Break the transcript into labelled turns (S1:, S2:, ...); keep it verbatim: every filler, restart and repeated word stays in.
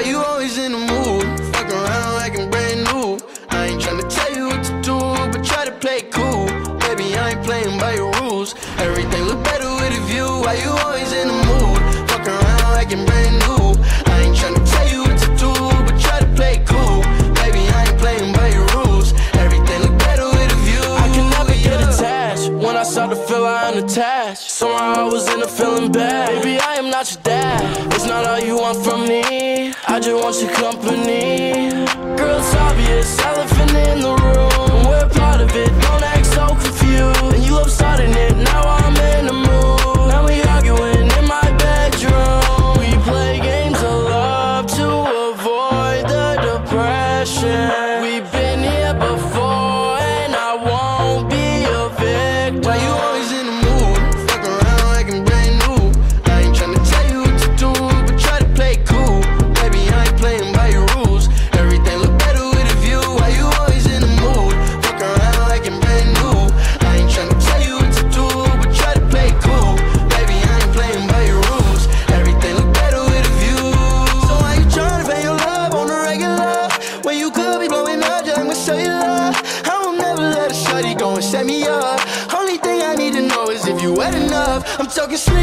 S1: you always in the mood? Fuck around like I'm brand new. I ain't tryna tell you what to do, but try to play it cool. Baby, I ain't playing by your rules. Everything look better with a view. Why you always in the mood? Fuck around like I'm brand new. I ain't tryna tell you what to do, but try to play it cool. Baby, I ain't playing by your rules. Everything look better with a view.
S2: I can never get attached. When I start to feel I unattached, somehow I was in a feeling bad. Baby, I am not your dad. It's not all you want from me. I just want your company. Girl, it's obvious, elephant in the room. We're part of it, don't act so confused. And you love starting it, now I'm in the mood. Now we arguing in my bedroom. We play games of love to avoid the depression. We've been here before and I won't be a victim.
S1: Why you always in the mood? Fuck around like I'm brand new. I ain't tryna tell you what to do, but try to play it cool. Baby, I ain't playing by your rules. Everything look better with a view. Why you always in the mood? Fuck around like I'm brand new. I ain't tryna tell you what to do, but try to play it cool. Baby, I ain't playing by your rules. Everything look better with a view. So why you tryna pay your love on the regular when you could be blowing up just with cellular? I will never let a shawty go and set me up. Only thing I need to know is if you wet enough. I'm talking slick